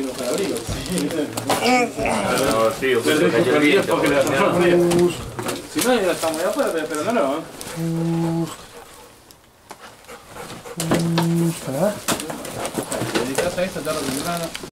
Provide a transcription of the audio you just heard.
los abrigos. No, sí, porque el viento. Si no, ya estamos allá afuera, pero no, no. Espera. Dedicas a esto, te lo